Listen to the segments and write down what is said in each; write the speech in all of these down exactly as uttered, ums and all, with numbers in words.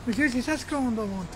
Monsieur, c'est ça ce qu'on demande.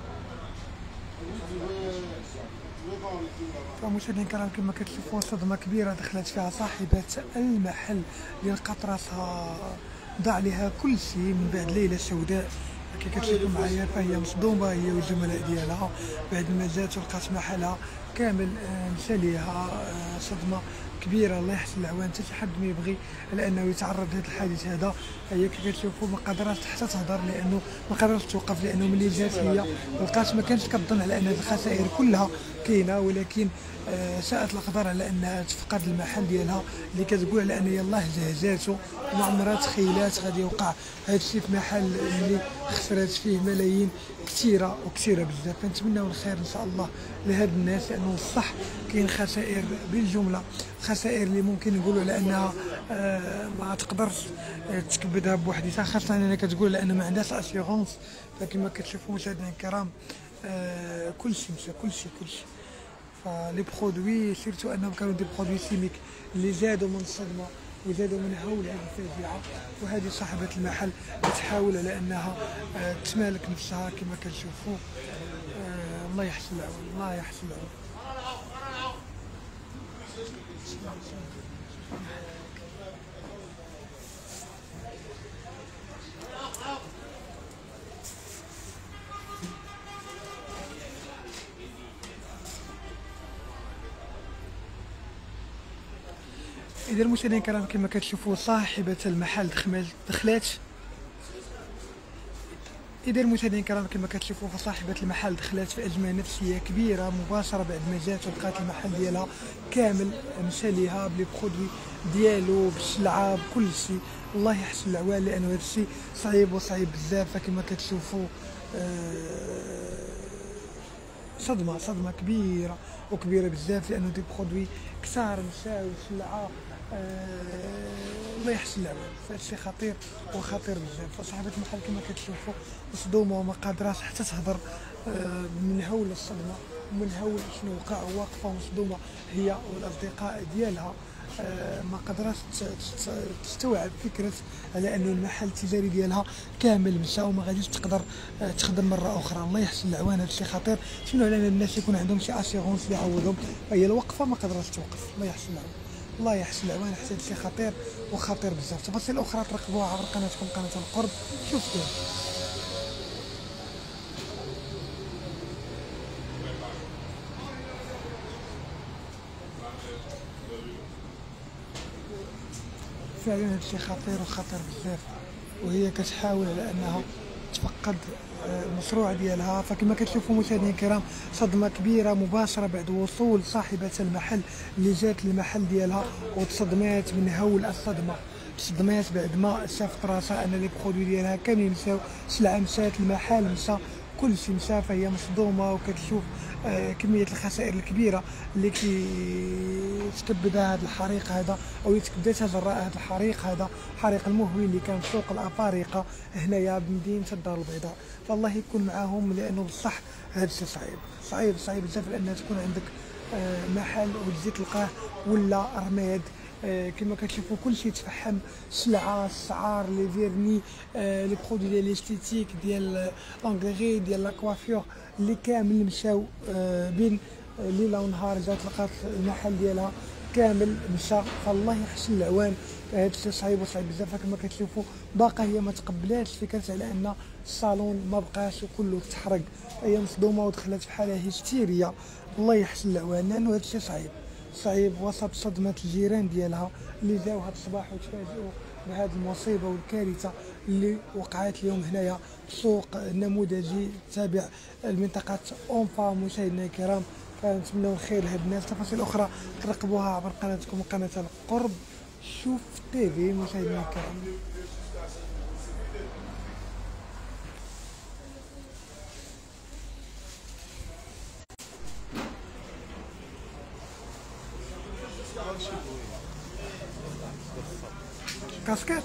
فمشاهدينا الكرام كما كتشوفوا صدمة كبيرة دخلت فيها صاحبة المحل اللي لقات راسها ضاع عليها كل شيء من بعد ليلة سوداء. كي كتشوفوا معايا فهي مصدومة هي والزملاء ديالها بعد ما جات ولقات محلها كامل مشى ليها. صدمة كبيرة الله يحسن العوان، حتى شي حد ما يبغي على انه يتعرض لهذا الحادث هذا. هي كي كتشوفوا ما قادراتش حتى تهضر لانه ما قادراتش توقف، لانه ملي جات هي لقات ما كانتش كتظن على ان هذه الخسائر كلها كاينه، ولكن آه شاءت الاقدار على انها تفقد المحل ديالها اللي كتقول على ان يلاه زهزاتو وما عمرها تخيلات غادي يوقع هذا الشيء في محل اللي خسرات فيه ملايين كثيره وكثيره بزاف. فنتمناو الخير ان شاء الله لهاد الناس، لانه الصح كاين خسائر بالجمله، خسائر اللي ممكن نقولوا على انها آه ما تقدرش تكبدها بوحديتها، خاصه انها كتقول على ان ما عندهاش اسيغونس. فكما كتشوفوا مشاهدينا الكرام آه كلشي مشى كلشي كلشي. فلي برودوي سيرتو انهم كانوا دي برودوي سيميك اللي زادوا من الصدمه وزادوا من هول هذه الفاجعه. وهذه صاحبه المحل تحاول على انها آه تمالك نفسها كما كتشوفوا. آه الله يحسن العون الله يحسن العون. إذا المشاهدين الكرام كما كتشوفوا صاحبة المحل دخلات إذا المشاهدين الكرام كما كتشوفوا فصاحبة المحل دخلات في أزمة نفسية كبيرة مباشرة بعد ما جات ولقات المحل ديالها كامل مشى ليها بلي برودوي ديالو بالسلعة بكل شيء. الله يحسن العوان لأنه هذا الشيء صعيب وصعيب بزاف. فكما كتشوفوا آه صدمة صدمة كبيرة وكبيرة بزاف، لأنه دي برودوي كثار مشاو سلعة. آه الله يحسن العوان، فهاد الشيء خطير وخطير بزاف. فصاحبة المحل كما كتشوفوا مصدومة وما قادراش حتى تهضر آه من هول الصدمة ومن هول شنو وقع، واقفة مصدومة هي والأصدقاء ديالها. آه ما قدراتش تستوعب فكرة على أنه المحل التجاري ديالها كامل مشى وما غاديش تقدر آه تخدم مرة أخرى. الله يحسن العوان، هذا الشيء خطير. شنو على الناس يكون عندهم شي اسيغونس يعوضهم، فهي الوقفة ما قدراتش توقف. الله يحسن العوان الله يحسن العوان، حتى هذا الشيء خطير وخطير بزاف. تفاصيل أخرى ترقبوها عبر قناتكم قناة القرب. شوف فعلا هذا الشيء خطير وخطير بزاف، وهي كتحاول على انها تفقد المشروع ديالها. فكما كتشوفوا مشاهدينا الكرام صدمه كبيره مباشره بعد وصول صاحبه المحل اللي جات للمحل ديالها وتصدمات من هول الصدمه. تصدمات بعد ما شافت راسها ان لي برودوي ديالها كاملين مشاو، سلعه مشات، المحل مشى، كل شيء مشى. فهي مصدومه وكتشوف آه كميه الخسائر الكبيره اللي كيتكبدها هذا الحريق هذا او يتكبدتها جراء هذا الحريق هذا، حريق المهوي اللي كان في سوق الافارقه هنايا بمدينه الدار البيضاء. فالله يكون معاهم، لانه بصح هذا الشيء صعيب صعيب صعيب بزاف، لان تكون عندك آه محل وتجي تلقاه ولا رماد. آه كما كتشوفوا كلشي تفحم، سلعه، الشعار، لي فيرني، آه لي برودوي ديال ليستيتيك ديال لونغري ديال لاكوافيور اللي كامل مشاو آه بين ليله ونهار. جات لقات المحل ديالها كامل مشى. فالله يحسن العوان، هذا الشيء صعيب وصعيب بزاف. كما كتشوفوا باقا هي ما تقبلاتش فكره على ان الصالون ما بقاش وكله تحرق. هي مصدومه ودخلت في حاله هستيريه. الله يحسن العوان، لانه هذا الشيء صعيب صعيب وسط صدمه الجيران ديالها اللي جاو هذا الصباح وتفاجئوا بهذه المصيبه والكارثه اللي وقعت اليوم هنايا في سوق نموذجي تابع لمنطقه اونفا. مشاهدينا الكرام فنتمنوا الخير لهاد الناس. تفاصيل اخرى تراقبوها عبر قناتكم قناه القرب شوف تيفي. مشاهدينا الكرام كاسكيت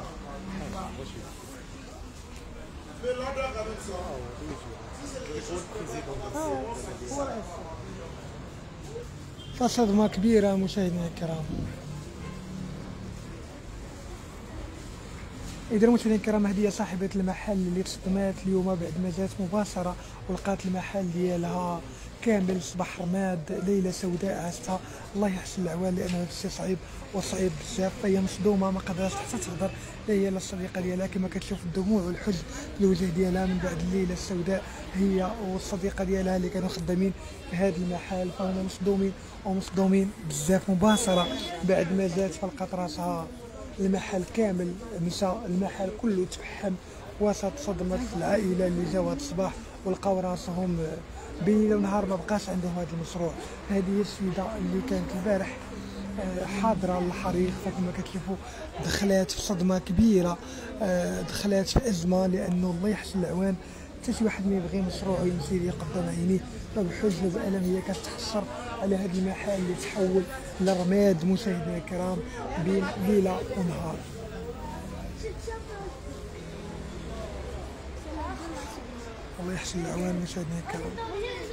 فصدمة كبيرة مشاهدينا الكرام. إذا مشاهدينا الكرام، هذه صاحبة المحل اللي تصدمات اليوم بعد ما جات مباشرة ولقات المحل ديالها كامل صباح رماد، ليلة سوداء عاشتها. الله يحسن العوان، لأن هذا الشيء صعيب وصعيب بزاف. فهي مصدومة، ما قدرتش حتى تهضر لا هي لا الصديقة ديالها، كما كتشوف الدموع والحزن في الوجه ديالها من بعد الليلة السوداء، هي والصديقة ديالها اللي كانوا خدامين في هذا المحل. فهما مصدومين ومصدومين بزاف. مباشرة بعد ما جات فلقات راسها المحل كامل مشى، المحل كله تفحم وسط صدمة العائلة اللي جاو هذا الصباح ولقاو راسهم بين ونهار ما بقاش عندهم هذا المشروع. هذه هي السيدة اللي كانت البارح حاضرة للحريق، فكما كتشوفوا دخلات في صدمة كبيرة، دخلات في أزمة، لأنه الله يحسن العوان حتى شي واحد ما يبغي مشروعه يمشي ليه قدام عينيه. فبحزن وبألم هي كتحسر على هذا المحل اللي تحول لرماد مشاهدينا الكرام بين ليلة ونهار. الله يحسن العوان مشاهدينا الكرام.